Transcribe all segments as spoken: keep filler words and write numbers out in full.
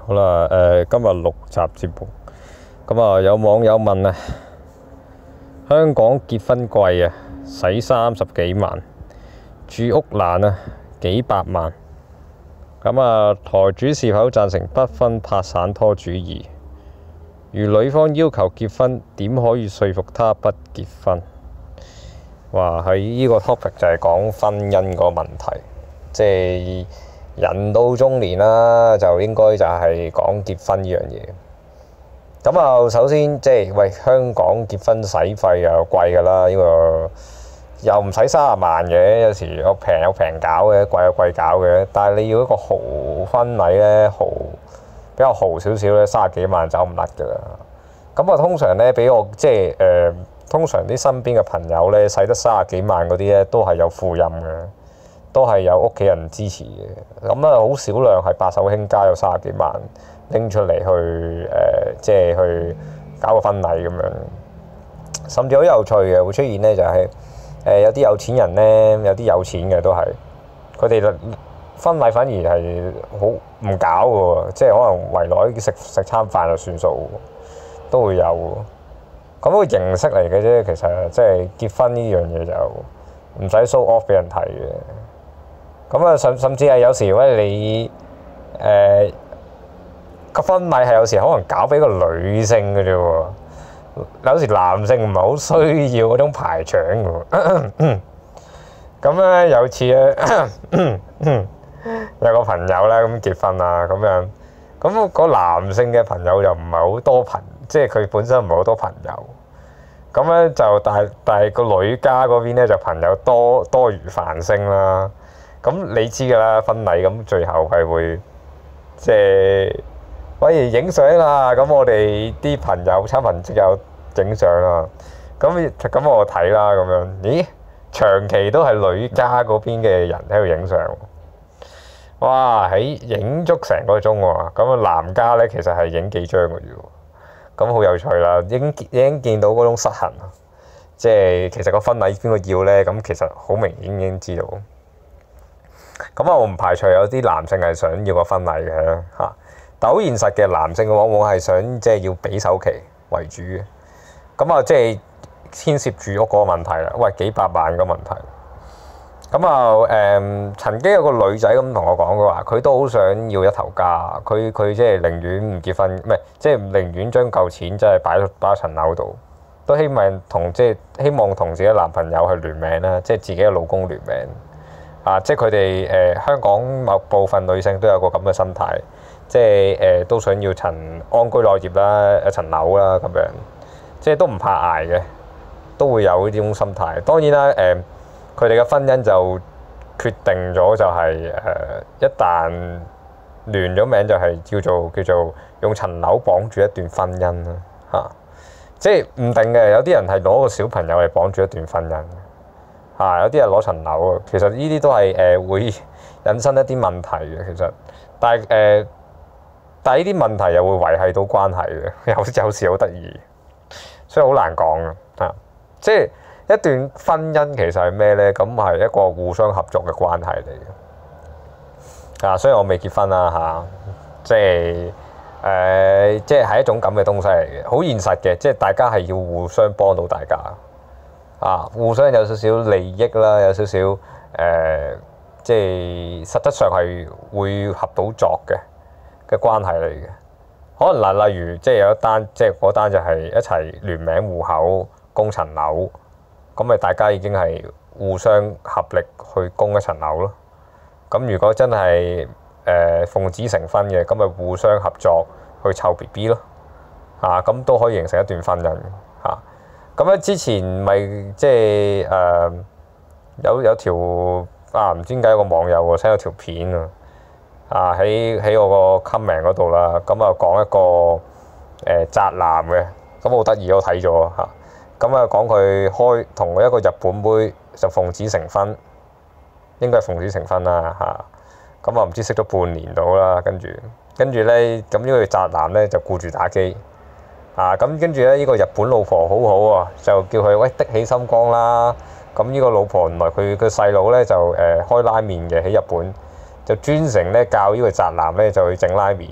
好啦，誒、呃，今日六集節目，咁啊有網友問啊，香港結婚貴啊，使三十幾萬，住屋難啊，幾百萬，咁啊台主是否贊成不婚拍散拖主義？如女方要求結婚，點可以說服她不結婚？話喺呢個 topic 就係講婚姻個問題，即係人到中年啦，就應該就係講結婚呢樣嘢。咁啊，首先即係喂，香港結婚使費又貴㗎啦，呢個又唔使三十萬嘅，有時有平有平搞嘅，貴有貴搞嘅。但係你要一個豪婚禮咧，豪比較豪少少咧，三十幾萬走唔甩㗎啦。咁啊，通常咧俾我即係誒。呃通常啲身邊嘅朋友咧，使得三十幾萬嗰啲咧，都係有父蔭嘅，都係有屋企人支持嘅。咁啊，好少量係白手興家有三十幾萬拎出嚟去誒、呃，即係去搞個婚禮咁樣。甚至好有趣嘅會出現咧，就係、是、誒、呃、有啲有錢人咧，有啲有錢嘅都係佢哋婚禮反而係好唔搞嘅喎，即係可能圍內食食餐飯就算數，都會有。咁個形式嚟嘅啫，其實即係結婚呢樣嘢就唔使 show off 俾人睇嘅。咁啊，甚甚至係有時喂你誒個、呃、婚禮係有時可能搞俾個女性嘅啫喎，有時男性唔係好需要嗰種排場嘅喎。咁咧有次咧有個朋友咧咁結婚啊咁樣，咁個男性嘅朋友又唔係好多朋友。即係佢本身唔係好多朋友，咁咧就但係但係個女家嗰邊咧就朋友多多如繁星啦。咁你知㗎啦，婚禮咁最後係會即係喂影相啦。咁我哋啲朋友親朋戚友影相啦。咁咁我睇啦咁樣，咦？長期都係女家嗰邊嘅人喺度影相。哇！喺影足成個鐘喎。咁啊男家咧其實係影幾張嘅啫喎。咁好有趣啦！已經已經見到嗰種失衡，即係其實個婚禮邊個要咧？咁其實好明顯已經知道。咁啊，我唔排除有啲男性係想要個婚禮嘅嚇，但好現實嘅男性往往係想即係要俾首期為主嘅。咁啊，即係牽涉住屋嗰個問題啦。喂，幾百萬個問題。咁啊誒，曾經有個女仔咁同我講嘅話，佢都好想要一頭家，佢佢即係寧願唔結婚，唔係即係寧願將嚿錢即係擺擺喺層樓度，都希望同即係希望同自己男朋友去聯名啦，即係自己嘅老公聯名啊！即係佢哋誒香港某部分女性都有個咁嘅心態，即係誒、呃、都想要層安居樂業啦，一層樓啦咁樣，即係都唔怕捱嘅，都會有呢種心態。當然啦誒。呃佢哋嘅婚姻就決定咗就係、是、誒、呃，一旦聯咗名就係叫做叫做用層樓綁住一段婚姻啦嚇、啊，即係唔定嘅。有啲人係攞個小朋友嚟綁住一段婚姻嚇、啊，有啲人攞層樓啊。其實呢啲都係誒、呃、會引申一啲問題嘅。其實，但係誒、呃，但係呢啲問題又會維係到關係嘅，有有時好得意，所以好難講啊嚇，即係。一段婚姻其實係咩咧？咁係一個互相合作嘅關係嚟嘅。啊，雖然我未結婚啦嚇、啊，即係誒、呃，即係係一種咁嘅東西嚟嘅，好現實嘅，即係大家係要互相幫到大家。啊，互相有少少利益啦，有少少誒、呃，即係實質上係會合到作嘅嘅關係嚟嘅。可能嗱，例如即係有一單，即係嗰單就係一齊聯名戶口供層樓。咁咪大家已經係互相合力去供一層樓咯。咁如果真係誒奉子成婚嘅，咁咪互相合作去湊 B B 咯。嚇，咁都可以形成一段婚姻嚇。咁咧之前咪即係誒有有條啊唔知點解有個網友喎 send 咗條片啊，啊喺喺我個 comment 嗰度啦。咁啊講一個誒、呃、宅男嘅，咁好得意，我睇咗嚇。咁啊，講佢開同一個日本妹就奉子成婚，應該係奉子成婚啦嚇。咁啊，唔知識咗半年到啦，跟住跟住咧，咁呢個宅男咧就顧住打機啊。咁跟住咧，呢個日本老婆好好啊，就叫佢喂的起心肝啦。咁呢個老婆原來佢個細佬咧就誒開拉麵嘅喺日本，就專程咧教呢個宅男咧就去整拉麵。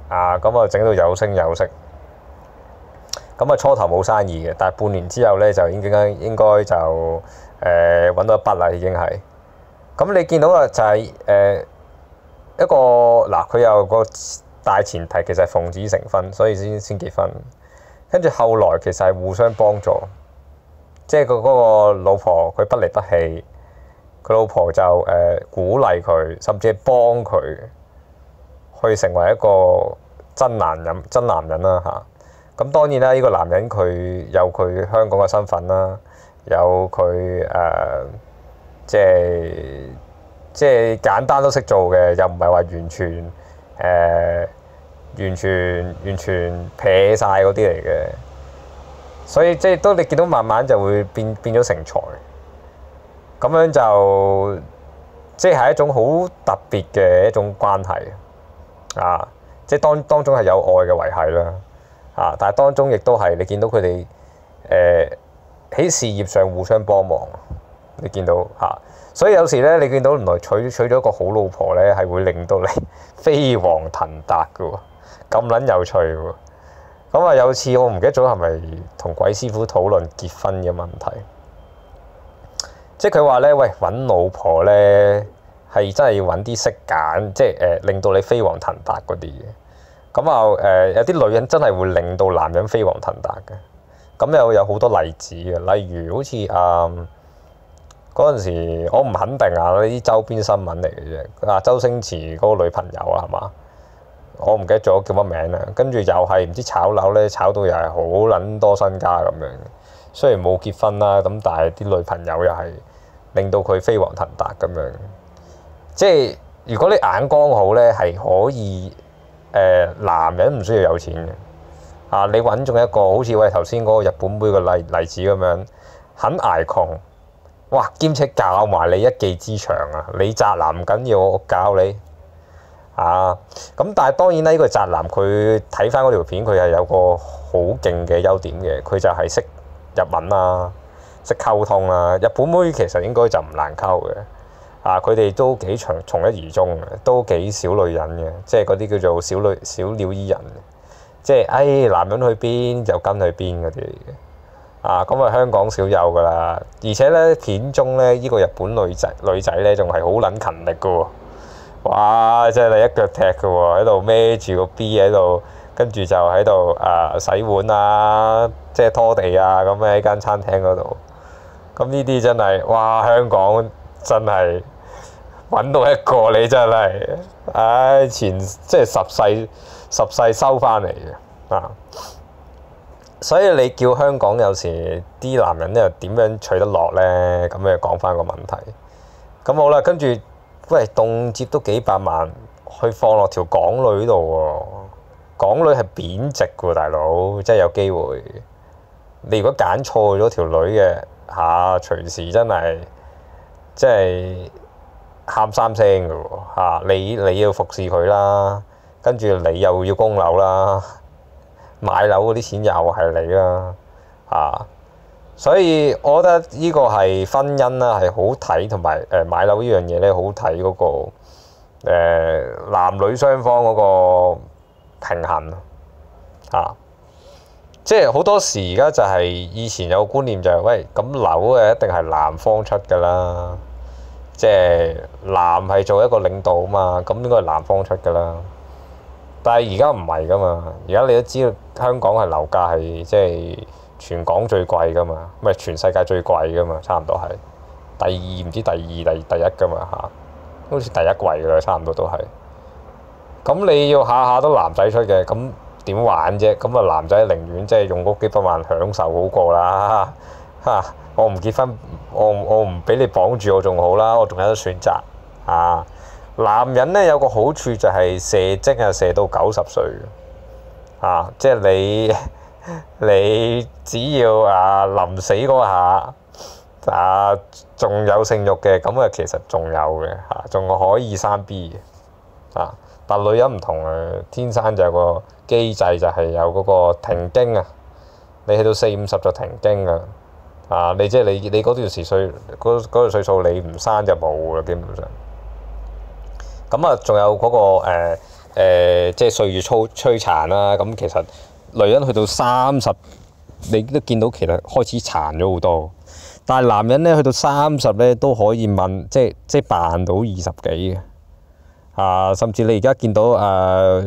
啊，咁啊整到有聲有色。咁啊初頭冇生意嘅，但係半年之後咧就應該應該就誒揾、呃、到一筆啦，已經係。咁你見到啊就係、是、誒、呃、一個嗱，佢有個大前提其實係奉子成婚，所以先先結婚。跟住後來其實係互相幫助，即係佢嗰個老婆佢不離不棄，佢老婆就誒、呃、鼓勵佢，甚至係幫佢去成為一個真男人真男人啦嚇。咁當然啦，呢、這個男人佢有佢香港嘅身份啦，有佢誒、呃、即係即係簡單都識做嘅，又唔係話完全誒、呃、完全完全撇晒嗰啲嚟嘅。所以即係都你見到慢慢就會變變咗成才，咁樣就即係一種好特別嘅一種關係啊！即係當當中係有愛嘅維繫啦。啊！但係當中亦都係你見到佢哋誒喺事業上互相幫忙，你見到嚇、啊，所以有時咧你見到原來娶娶咗一個好老婆咧，係會令到你飛黃騰達嘅喎，咁撚有趣喎。咁啊有次我唔記得咗係咪同鬼師傅討論結婚嘅問題，即係佢話咧，喂，揾老婆咧係真係要揾啲識揀，即係誒、呃、令到你飛黃騰達嗰啲嘅。咁啊誒有啲女人真係會令到男人飛黃騰達嘅，咁又有好多例子嘅，例如好似啊嗰陣時我唔肯定啊，呢啲周邊新聞嚟嘅啫。啊周星馳嗰個女朋友啊係嘛？我唔記得咗叫乜名啦。跟住又係唔知炒樓咧，炒到又係好撚多身家咁樣。雖然冇結婚啦，咁但係啲女朋友又係令到佢飛黃騰達咁樣。即係如果你眼光好咧，係可以。誒、呃、男人唔需要有錢嘅，啊你揾中一個好似喂頭先嗰個日本妹嘅例例子咁樣，肯捱窮，哇兼且教埋你一技之長啊！你宅男唔緊要，我教你啊！咁但係當然啦，呢、這個宅男佢睇翻嗰條片，佢係有個好勁嘅優點嘅，佢就係識日文啊，識溝通啊。日本妹其實應該就唔難溝嘅。啊！佢哋都幾從從一而終嘅，都幾小女人嘅，即係嗰啲叫做小女小鳥依人，即係誒、哎、男人去邊就跟去邊嗰啲嚟嘅。啊，咁啊香港少有㗎啦，而且咧片中咧呢、這個日本女仔女仔咧仲係好撚勤力嘅喎，哇！即係你一腳踢嘅喎，喺度孭住個 B 喺度，跟住就喺度啊洗碗啊，即係拖地啊咁喺間餐廳嗰度。咁呢啲真係哇香港真係〜揾到一個你真係，唉、哎、前即係十世十世收翻嚟嘅啊！所以你叫香港有時啲男人咧點樣取得落咧？咁樣講翻個問題。咁好啦，跟住喂動輒都幾百萬去放落條港女度喎，港女係貶值嘅喎，大佬，真係有機會。你如果揀錯咗條女嘅嚇、啊，隨時真係即係〜喊三聲嘅喎嚇，你你要服侍佢啦，跟住你又要供樓啦，買樓嗰啲錢又係你啦嚇、啊，所以我覺得呢個係婚姻啦，係好睇，同埋誒買樓呢樣嘢咧好睇嗰個、呃、男女雙方嗰個平衡啊，即係好多時而家就係以前有個觀念就係、是、喂咁樓誒一定係男方出㗎啦。即係男係做一個領導啊嘛，咁應該係男方出㗎啦。但係而家唔係㗎嘛，而家你都知道香港係樓價係即係全港最貴㗎嘛，唔係全世界最貴㗎嘛，差唔多係第二唔知第二第第一㗎嘛嚇，好似第一貴㗎啦，差唔多都係。咁你要下下都男仔出嘅，咁點玩啫？咁啊男仔寧願即係用嗰幾百萬享受好過啦嚇。我唔結婚，我我唔俾你綁住我仲好啦，我仲有得選擇啊！男人咧有個好處就係射精啊，射到九十歲啊！即係你你只要啊臨死嗰下啊仲有性慾嘅，咁啊其實仲有嘅嚇，仲可以生 B 嘅啊！但女人唔同啊，天生就有個機制就係有嗰個停經啊，你去到四五十就停經啊！啊！你即係你你嗰段時歲嗰嗰段歲數，你唔生就冇啦，基本上。咁啊，仲有嗰個誒誒即係歲月摧摧殘啦。咁其實女人去到三十，你都見到其實開始殘咗好多。但係男人咧去到三十咧都可以問，即係即係扮到二十幾嘅。啊，甚至你而家見到啊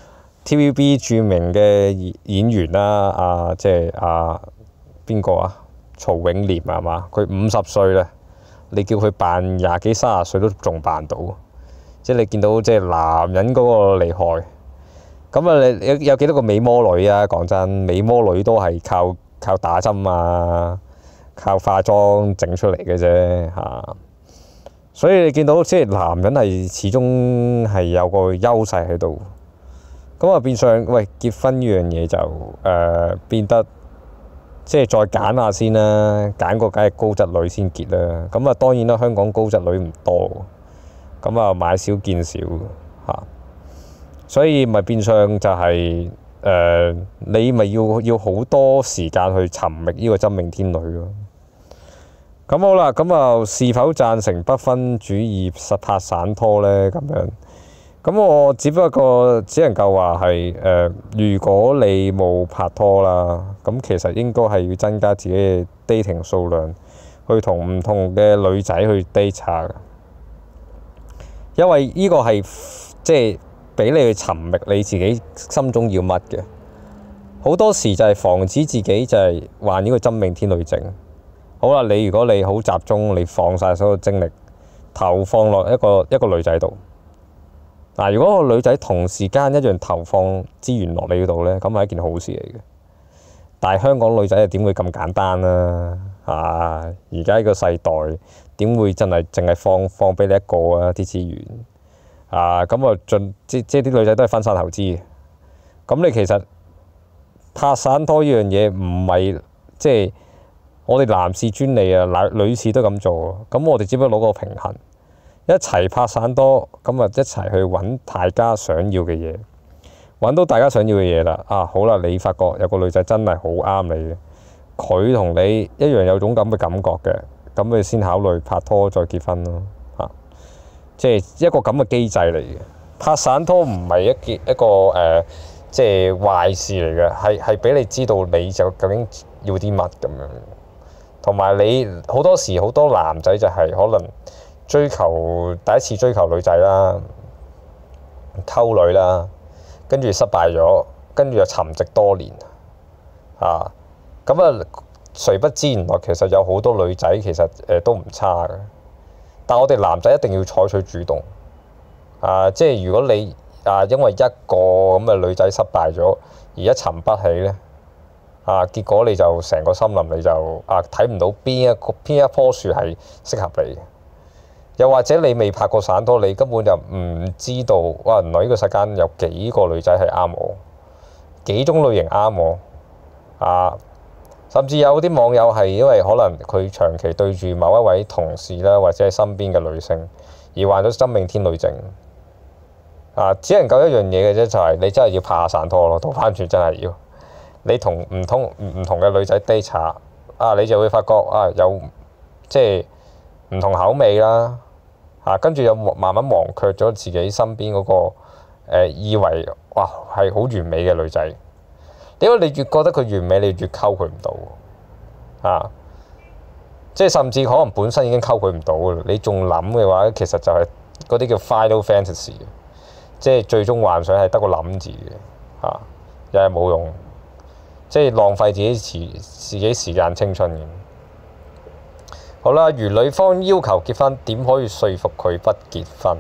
T V B 著名嘅演員啦，啊即係啊邊個啊？曹永廉係嘛？佢五十歲啦，你叫佢扮廿幾三十歲都仲扮到。即係你見到即係男人嗰個厲害。咁啊，你有有幾多個美魔女啊？講真，美魔女都係靠靠打針啊，靠化妝整出嚟嘅啫嚇。所以你見到即係男人係始終係有個優勢喺度。咁啊，變相喂結婚呢樣嘢就誒、呃、變得即係再揀下先啦，揀個梗係高質女先結啦。咁啊，當然啦，香港高質女唔多，咁啊買少見少嚇。所以咪變相就係、是、誒、呃，你咪要要好多時間去尋覓呢個真命天女咯。咁好啦，咁啊是否贊成不婚主義實拍散拖咧？咁樣，咁我只不過只能夠話係誒，如果你冇拍拖啦，咁其實應該係要增加自己嘅 dating 數量，去同唔同嘅女仔去 date 下嘅，因為呢個係即係。俾你去尋覓你自己心中要乜嘅，好多時就係防止自己就係患呢個真命天女症。好啦，你如果你好集中，你放晒所有精力投放落一個一個女仔度，嗱，如果個女仔同時間一樣投放資源落你度咧，咁係一件好事嚟嘅。但係香港女仔又點會咁簡單啊？啊，而家呢個世代點會真係淨係放放俾你一個啊啲資源？啊，咁啊，盡即即啲女仔都係分散投資嘅。咁你其實拍散拖呢樣嘢唔係即係我哋男士專利啊，女女士都咁做。咁我哋只不過攞個平衡，一齊拍散拖，咁啊一齊去揾大家想要嘅嘢，揾到大家想要嘅嘢啦。啊，好啦，你發覺有個女仔真係好啱你嘅，佢同你一樣有種咁嘅感覺嘅，咁你先考慮拍拖再結婚咯。即係一個咁嘅機制嚟嘅，拍散拖唔係一件一個誒、呃，即係壞事嚟嘅，係係俾你知道你就究竟要啲乜咁樣。同埋你好多時好多男仔就係可能追求第一次追求女仔啦，溝女啦，跟住失敗咗，跟住又沉寂多年啊。咁啊，誰不知原來其實有好多女仔其實誒、呃、都唔差嘅。但我哋男仔一定要採取主動，啊！即係如果你啊因為一個咁嘅女仔失敗咗而一沉不起咧，啊結果你就成個森林你就啊睇唔到邊一個邊一棵樹係適合你，又或者你未拍過散拖，你根本就唔知道哇！原來呢個世間有幾個女仔係啱我，幾種類型啱我啊！甚至有啲網友係因為可能佢長期對住某一位同事啦，或者係身邊嘅女性而患咗真命天女症啊！只能夠一樣嘢嘅啫，就係你真係要拍下散拖咯，倒翻轉真係要你同唔同唔同嘅女仔 date 下啊，你就會發覺啊有即係唔同口味啦嚇，跟住又慢慢忘卻咗自己身邊嗰個、呃、以為哇係好完美嘅女仔。因為你越覺得佢完美，你越溝佢唔到啊！即係甚至可能本身已經溝佢唔到嘅，你仲諗嘅話，其實就係嗰啲叫 final fantasy，即係最終幻想係得個諗字嘅嚇，又係冇用，即係浪費自己時自己時間青春嘅。好啦，如女方要求結婚，點可以說服佢不結婚？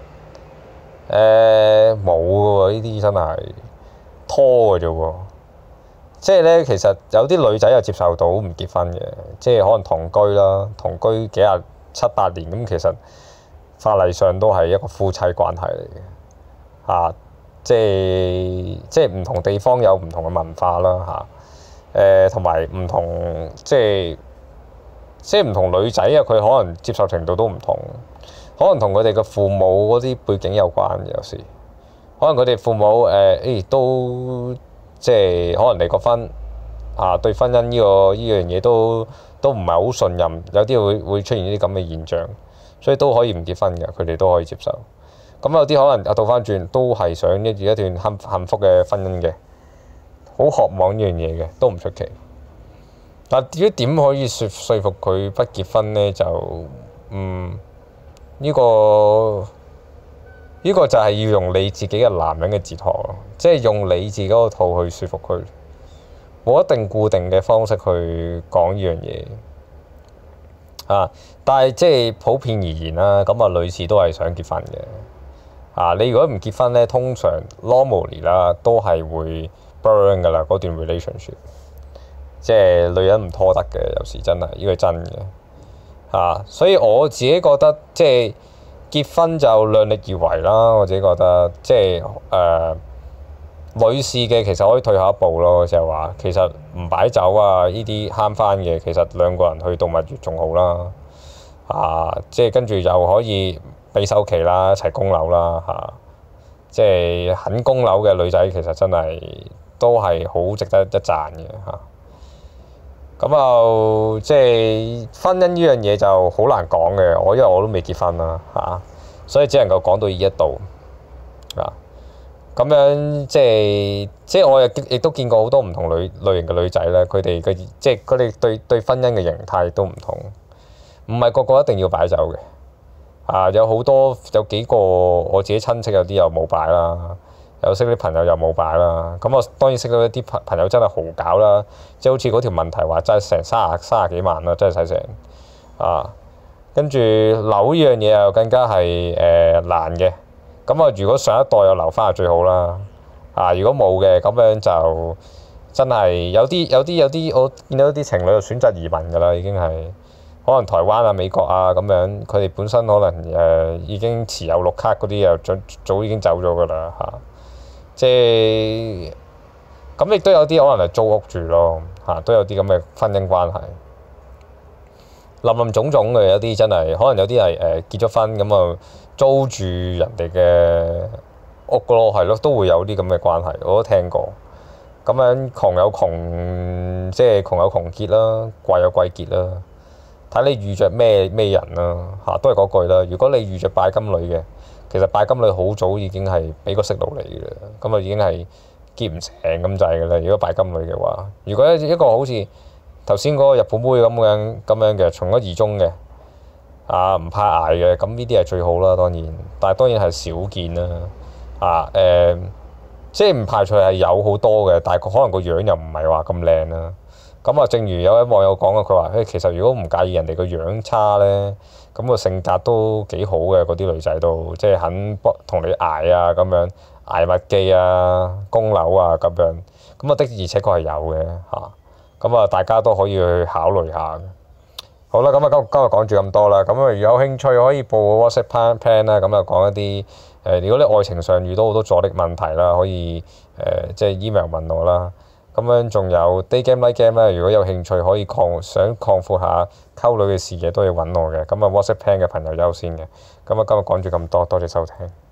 誒冇嘅喎，呢啲真係拖嘅啫喎。即係咧，其實有啲女仔又接受到唔結婚嘅，即係可能同居啦，同居幾廿七八年咁，其實法例上都係一個夫妻關係嚟嘅嚇。即係即係唔同地方有唔同嘅文化啦嚇，誒同埋唔同即係即係唔同女仔啊，佢可能接受程度都唔同，可能同佢哋嘅父母嗰啲背景有關嘅，有時可能佢哋父母誒誒、欸、都。即係可能離過婚啊，對婚姻呢、這個呢樣嘢都都唔係好信任，有啲會會出現呢啲咁嘅現象，所以都可以唔結婚嘅，佢哋都可以接受。 咁有啲可能啊倒翻轉都係想一一段幸幸福嘅婚姻嘅，好渴望呢樣嘢嘅，都唔出奇。但至於點可以説說服佢不結婚呢？就嗯呢、這個呢、這個就係要用你自己嘅男人嘅哲學咯，即係用你自己嗰套去説服佢，冇一定固定嘅方式去講呢樣嘢啊。但係即係普遍而言啦，咁啊女士都係想結婚嘅啊。你如果唔結婚呢，通常 normally 啦都係會 burn 㗎啦嗰段 relationship。即係女人唔拖得嘅，有時真係呢個係真嘅嚇、啊，所以我自己覺得即係結婚就量力而為啦。我自己覺得即係誒、呃、女士嘅其實可以退下一步咯，就係、是、話其實唔擺酒啊呢啲慳翻嘅，其實兩個人去度蜜月仲好啦嚇、啊，即係跟住又可以俾首期啦，一齊供樓啦嚇、啊，即係肯供樓嘅女仔其實真係都係好值得一讚嘅嚇。啊。咁就即係婚姻呢樣嘢就好難講嘅，我因為我都未結婚啦嚇、啊，所以只能夠講到呢一度啊。咁樣即係即係我亦亦都見過好多唔同類類型嘅女仔咧，佢哋嘅即係佢哋對對婚姻嘅形態都唔同，唔係個個一定要擺酒嘅啊。有好多有幾個我自己親戚有啲又冇擺啦。有識啲朋友又冇擺啦，咁我當然識到一啲朋朋友真係豪搞啦，即係好似嗰條問題話真係成三十三十幾萬啦，真係使成啊！跟住樓呢樣嘢又更加係誒、呃、難嘅，咁啊如果上一代又留翻係最好啦，啊如果冇嘅咁樣就真係有啲有啲有啲我見到啲情侶就選擇移民㗎啦，已經係可能台灣啊美國啊咁樣，佢哋本身可能誒、呃、已經持有綠卡嗰啲又早早已經走咗㗎啦嚇。即係咁，亦都有啲可能係租屋住咯嚇、啊，都有啲咁嘅婚姻關係，林林總總嘅有啲真係，可能有啲係誒結咗婚咁啊租住人哋嘅屋咯，係咯，都會有啲咁嘅關係，我都聽過。咁樣窮有窮，即係窮有窮結啦，貴有貴結啦，睇你遇着咩咩人啦嚇、啊，都係嗰句啦。如果你遇着拜金女嘅，其實拜金女好早已經係俾個息路你嘅啦，咁啊已經係結唔成咁滯嘅啦。如果拜金女嘅話，如果一個好似頭先嗰個日本妹咁樣咁樣嘅，從一而終嘅，啊唔怕捱嘅，咁呢啲係最好啦，當然，但係當然係少見啦，啊誒、呃，即係唔排除係有好多嘅，但係可能個樣又唔係話咁靚啦。咁啊，正如有位網友講啊，佢話誒其實如果唔介意人哋個樣差咧，咁個性格都幾好嘅，嗰啲女仔都即係肯幫同你捱啊咁樣，捱物記啊、供樓啊咁樣，咁啊的而且確係有嘅嚇。咁啊，大家都可以去考慮下。好啦，咁啊今今日講住咁多啦。咁啊，有興趣可以報個 WhatsApp plan 啦。咁啊講一啲誒、呃，如果你愛情上遇到好多阻力問題啦，可以誒、呃、即係 email 問我啦。咁樣仲有 day game night game 咧，如果有興趣可以擴想擴闊下溝女嘅視野，都要揾我嘅。咁啊 WhatsApp plan 嘅朋友優先嘅。咁啊今日講住咁多，多謝收聽。